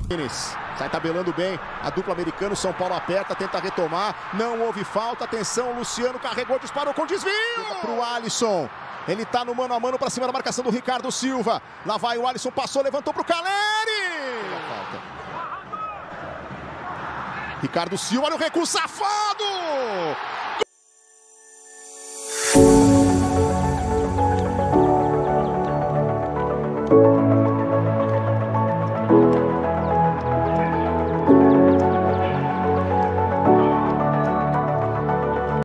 Sai tabelando bem a dupla americana. São Paulo aperta, tenta retomar. Não houve falta. Atenção, Luciano carregou, disparou com desvio. Pro Alisson. Ele tá no mano a mano para cima da marcação do Ricardo Silva. Lá vai o Alisson, passou, levantou pro Caleri. Ricardo Silva, olha o recuo safado.